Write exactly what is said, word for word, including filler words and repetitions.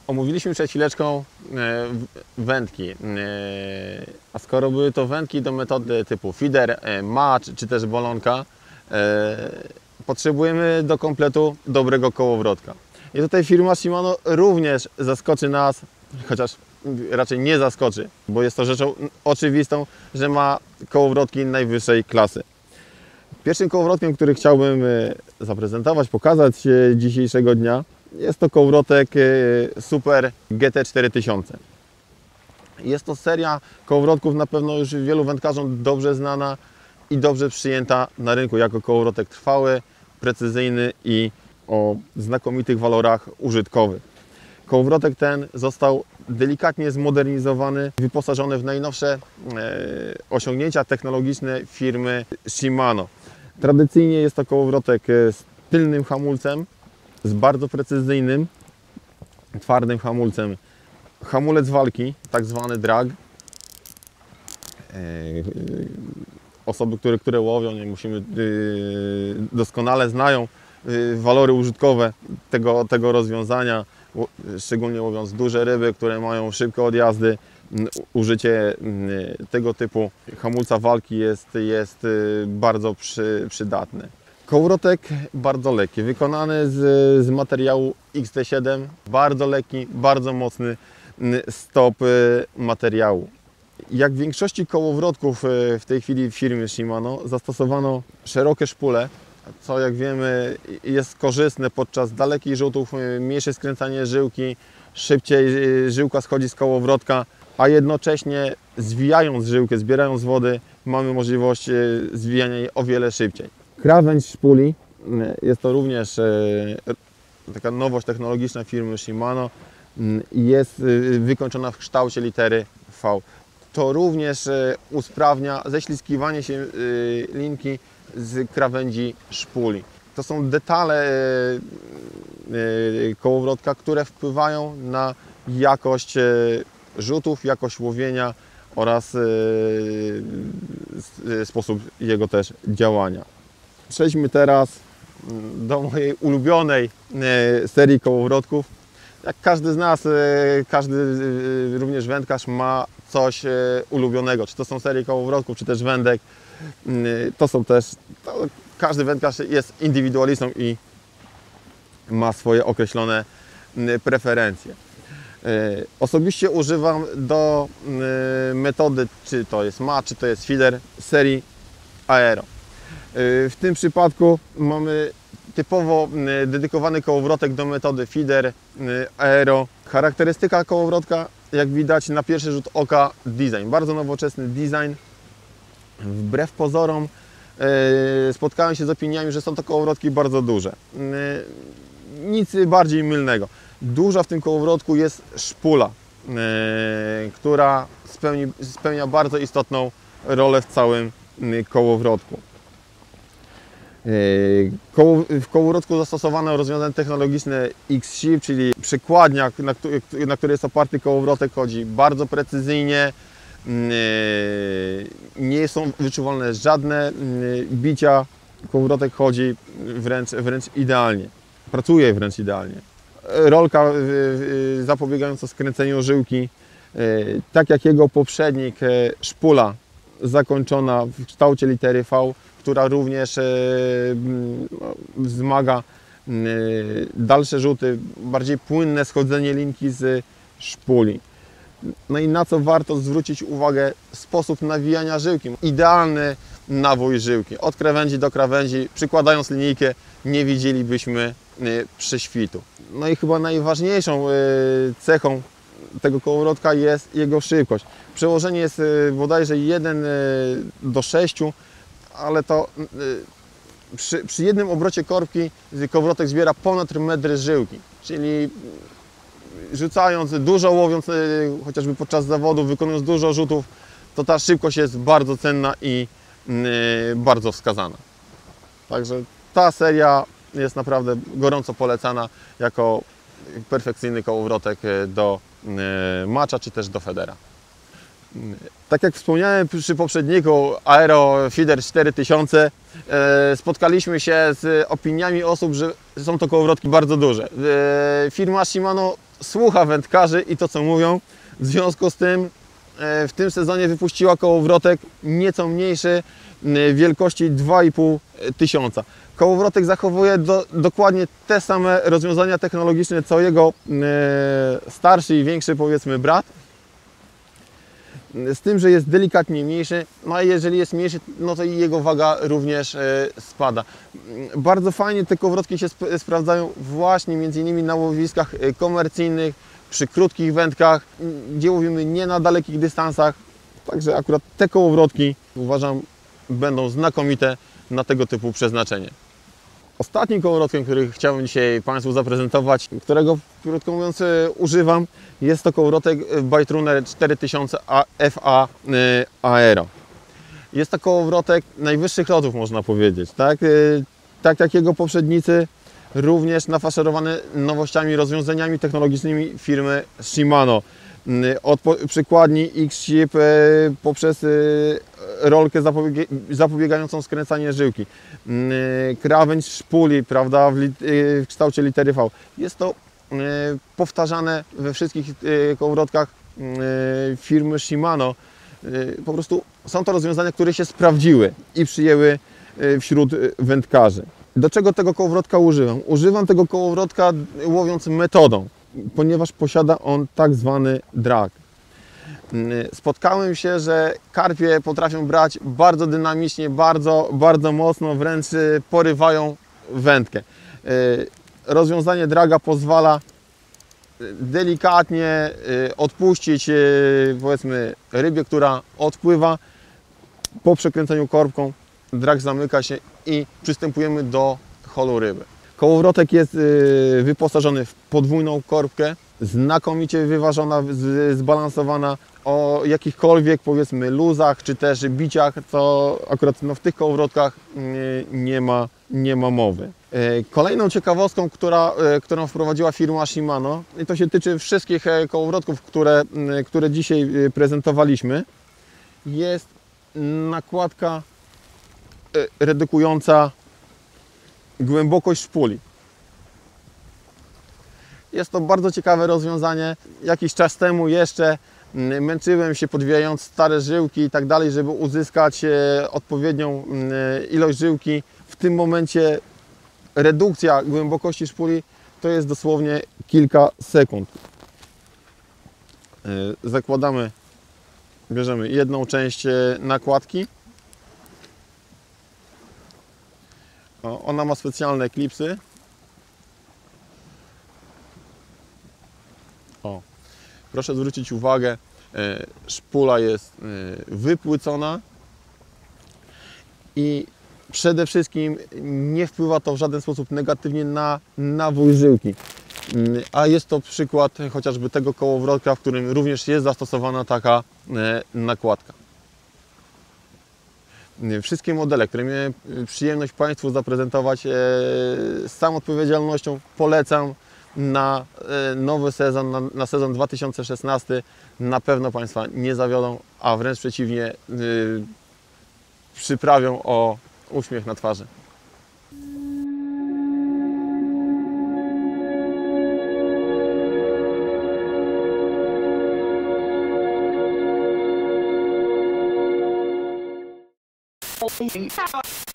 Omówiliśmy przed chwileczką wędki, a skoro były to wędki do metody typu feeder, match czy też bolonka, potrzebujemy do kompletu dobrego kołowrotka. I tutaj firma Shimano również zaskoczy nas, chociaż raczej nie zaskoczy, bo jest to rzeczą oczywistą, że ma kołowrotki najwyższej klasy. Pierwszym kołowrotkiem, który chciałbym zaprezentować, pokazać dzisiejszego dnia, jest to kołowrotek Super G T cztery tysiące. Jest to seria kołowrotków na pewno już wielu wędkarzom dobrze znana i dobrze przyjęta na rynku jako kołowrotek trwały, precyzyjny i o znakomitych walorach użytkowych. Kołowrotek ten został delikatnie zmodernizowany, wyposażony w najnowsze e, osiągnięcia technologiczne firmy Shimano. Tradycyjnie jest to kołowrotek z tylnym hamulcem, z bardzo precyzyjnym, twardym hamulcem. Hamulec walki, tak zwany drag. Osoby, które, które łowią, nie musimy, doskonale znają walory użytkowe tego, tego rozwiązania, szczególnie łowiąc duże ryby, które mają szybkie odjazdy. Użycie tego typu hamulca walki jest, jest bardzo przy, przydatne. Kołowrotek bardzo lekki, wykonany z, z materiału X T siedem, bardzo lekki, bardzo mocny stop materiału. Jak w większości kołowrotków w tej chwili w firmie Shimano zastosowano szerokie szpule, co jak wiemy jest korzystne podczas dalekich rzutów, mniejsze skręcanie żyłki, szybciej żyłka schodzi z kołowrotka, a jednocześnie zwijając żyłkę, zbierając wody, mamy możliwość zwijania jej o wiele szybciej. Krawędź szpuli, jest to również taka nowość technologiczna firmy Shimano, jest wykończona w kształcie litery V. To również usprawnia ześlizgiwanie się linki z krawędzi szpuli. To są detale kołowrotka, które wpływają na jakość rzutów, jakość łowienia oraz sposób jego też działania. Przejdźmy teraz do mojej ulubionej serii kołowrotków. Jak każdy z nas, każdy również wędkarz ma coś ulubionego. Czy to są serie kołowrotków, czy też wędek. To są też, to każdy wędkarz jest indywidualistą i ma swoje określone preferencje. Osobiście używam do metody, czy to jest match, czy to jest feeder, serii Aero. W tym przypadku mamy typowo dedykowany kołowrotek do metody feeder Aero. Charakterystyka kołowrotka, jak widać na pierwszy rzut oka, design. Bardzo nowoczesny design. Wbrew pozorom spotkałem się z opiniami, że są to kołowrotki bardzo duże. Nic bardziej mylnego. Duża w tym kołowrotku jest szpula, która spełni, spełnia bardzo istotną rolę w całym kołowrotku. W kołowrotku zastosowano rozwiązanie technologiczne X-Ship, czyli przekładnia, na, na której jest oparty kołowrotek, chodzi bardzo precyzyjnie. Nie są wyczuwalne żadne bicia. Kołowrotek chodzi wręcz, wręcz idealnie. Pracuje wręcz idealnie. Rolka zapobiegająca skręceniu żyłki. Tak jak jego poprzednik, szpula zakończona w kształcie litery V, która również wzmaga dalsze rzuty, bardziej płynne schodzenie linki z szpuli. No i na co warto zwrócić uwagę? Sposób nawijania żyłki. Idealny nawój żyłki. Od krawędzi do krawędzi, przykładając linijkę, nie widzielibyśmy prześwitu. No i chyba najważniejszą cechą tego kołowrotka jest jego szybkość. Przełożenie jest bodajże jeden do sześciu, ale to przy, przy jednym obrocie korbki kołowrotek zbiera ponad metr żyłki, czyli rzucając dużo, łowiąc chociażby podczas zawodu, wykonując dużo rzutów, to ta szybkość jest bardzo cenna i bardzo wskazana. Także ta seria jest naprawdę gorąco polecana jako perfekcyjny kołowrotek do matcha czy też do feedera. Tak jak wspomniałem przy poprzedniku Aero Feeder cztery tysiące, spotkaliśmy się z opiniami osób, że są to kołowrotki bardzo duże. Firma Shimano słucha wędkarzy i to, co mówią. W związku z tym w tym sezonie wypuściła kołowrotek nieco mniejszy, wielkości dwa i pół tysiąca. Kołowrotek zachowuje do, dokładnie te same rozwiązania technologiczne, co jego e, starszy i większy, powiedzmy, brat. Z tym, że jest delikatnie mniejszy, no a jeżeli jest mniejszy, no to i jego waga również e, spada. Bardzo fajnie te kołowrotki się sp sprawdzają właśnie między innymi na łowiskach komercyjnych, przy krótkich wędkach, gdzie łowimy nie na dalekich dystansach. Także akurat te kołowrotki, uważam, będą znakomite na tego typu przeznaczenie. Ostatnim kołowrotkiem, który chciałbym dzisiaj Państwu zaprezentować, którego, krótko mówiąc, używam, jest to kołowrotek Byte-Runner cztery tysiące F A Aero. Jest to kołowrotek najwyższych lotów, można powiedzieć. Tak, tak jak jego poprzednicy, również nafaszerowany nowościami, rozwiązaniami technologicznymi firmy Shimano. Od przykładni X-Ship poprzez rolkę zapobiegającą skręcaniu żyłki, krawędź szpuli, prawda, w, w kształcie litery V. Jest to powtarzane we wszystkich kołowrotkach firmy Shimano. Po prostu są to rozwiązania, które się sprawdziły i przyjęły wśród wędkarzy. Do czego tego kołowrotka używam? Używam tego kołowrotka łowiąc metodą, ponieważ posiada on tak zwany drag. Spotkałem się, że karpie potrafią brać bardzo dynamicznie, bardzo, bardzo mocno, wręcz porywają wędkę. Rozwiązanie draga pozwala delikatnie odpuścić, powiedzmy, rybie, która odpływa. Po przekręceniu korbką drag zamyka się i przystępujemy do holu ryby. Kołowrotek jest wyposażony w podwójną korbkę, znakomicie wyważona, zbalansowana, o jakichkolwiek, powiedzmy, luzach czy też biciach, co akurat no, w tych kołowrotkach nie ma, nie ma mowy. Kolejną ciekawostką, która, którą wprowadziła firma Shimano, i to się tyczy wszystkich kołowrotków, które, które dzisiaj prezentowaliśmy, jest nakładka redukująca głębokość szpuli. Jest to bardzo ciekawe rozwiązanie. Jakiś czas temu jeszcze męczyłem się podwijając stare żyłki i tak dalej, żeby uzyskać odpowiednią ilość żyłki. W tym momencie redukcja głębokości szpuli to jest dosłownie kilka sekund. Zakładamy, bierzemy jedną część nakładki. Ona ma specjalne klipsy. O, proszę zwrócić uwagę, szpula jest wypłycona i przede wszystkim nie wpływa to w żaden sposób negatywnie na nawój żyłki. A jest to przykład chociażby tego kołowrotka, w którym również jest zastosowana taka nakładka. Wszystkie modele, które miałem przyjemność Państwu zaprezentować, z całą odpowiedzialnością polecam na nowy sezon, na, na sezon dwa tysiące szesnasty. Na pewno Państwa nie zawiodą, a wręcz przeciwnie, yy, przyprawią o uśmiech na twarzy. Oh,